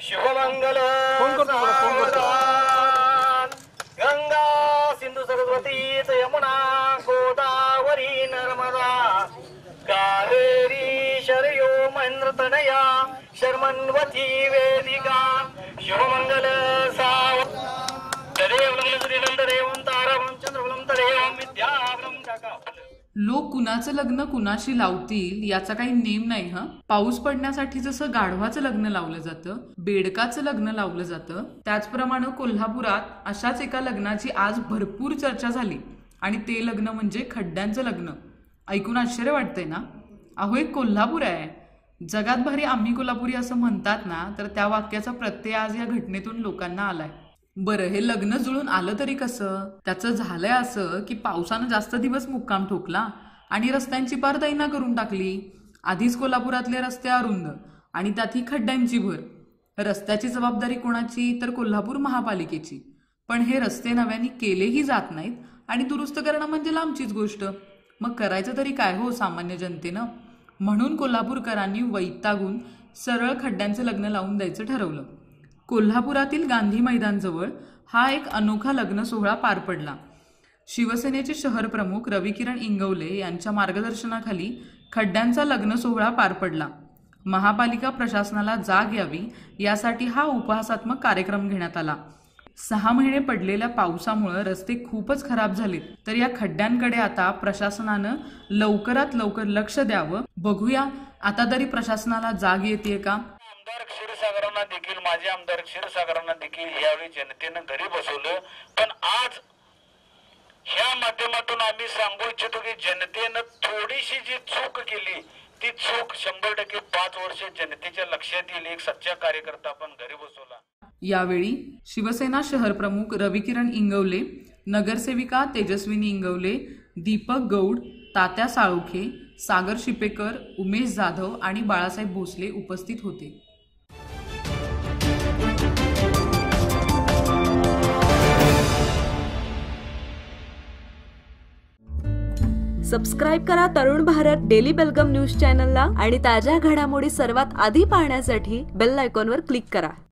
शुभमंगल गंगा सिंधु सरस्वती यमुना गोदावरी नर्मदा कावेरी शरयो महेंद्र तनया शर्मन्वती वेदिका शुभमंगल साव लोक कुणाचं लग्न कुणाशी लावतील याचा काही नेम नाही. पाऊस पडण्यासाठी जसं गाढवाचं लग्न लावलं जातं, बेडकाचं लग्न लावलं जातं, त्याचप्रमाणे कोल्हापुरात अशाच एका लग्नाची आज भरपूर चर्चा झाली आणि ते लग्न म्हणजे खड्ड्यांचं लग्न. ऐकून आश्चर्य वाटतंय ना? अहो, एक कोल्हापूर आहे. जगात भारी आम्ही कोल्हापुरी असं म्हणतात ना, तर त्या वाक्याचा प्रत्यय आज या घटनेतून लोकांना आलाय. बरं, हे लग्न जुळून आलं तरी कसं? त्याचं झालंय असं की पावसानं जास्त दिवस मुक्काम ठोकला आणि रस्त्यांची पार दैना करून टाकली. आधीच कोल्हापुरातले रस्ते अरुंद आणि त्यातही खड्ड्यांची भर. रस्त्याची जबाबदारी कोणाची? तर कोल्हापूर महापालिकेची. पण हे रस्ते नव्याने केलेही जात नाहीत आणि दुरुस्त करणं म्हणजे लांबचीच गोष्ट. मग करायचं तरी काय हो सामान्य जनतेनं? म्हणून कोल्हापूरकरांनी वैतागून सरळ खड्ड्यांचं लग्न लावून द्यायचं ठरवलं. कोल्हापुरातील गांधी मैदानजवळ हा एक अनोखा लग्न सोहळा पार पडला. शिवसेनेचे शहर प्रमुख रविकिरण इंगवले यांच्या मार्गदर्शनाखाली खड्ड्यांचा लग्न सोहळा पार पडला. महापालिका प्रशासनाला जाग यावी यासाठी हा उपहासात्मक कार्यक्रम घेण्यात आला. 6 महिने पडलेल्या पावसामुळे रस्ते खूपच खराब झाले, तर या खड्ड्यांकडे आता प्रशासनानं लवकरात लवकर लक्ष द्यावं. बघूया आता तरी प्रशासनाला जाग येते का? आमदार क्षीरसागरांना देखील, माजी आमदार क्षीरसागरांना देखील यावेळी जनतेनं घरी बसवलं. पण आज ह्या माध्यमातून आम्ही सांगू इच्छितो की जनतेनं थोडीशी जी चूक केली ती चूक 100% 5 वर्ष जनतेच्या लक्षात येईल. एक सच्चा कार्यकर्ता आपण घरी बसवला. यावेळी शिवसेना शहर प्रमुख रविकिरण इंगवले, नगरसेविका तेजस्विनी इंगवले, दीपक गौड, तात्या साळोखे, सागर शिपेकर, उमेश जाधव आणि बाळासाहेब भोसले उपस्थित होते. सबस्क्राईब करा तरुण भारत डेली बेलगम न्यूज चॅनलला आणि ताज्या घडामोडी सर्वात आधी पाहण्यासाठी बेल आयकॉनवर क्लिक करा.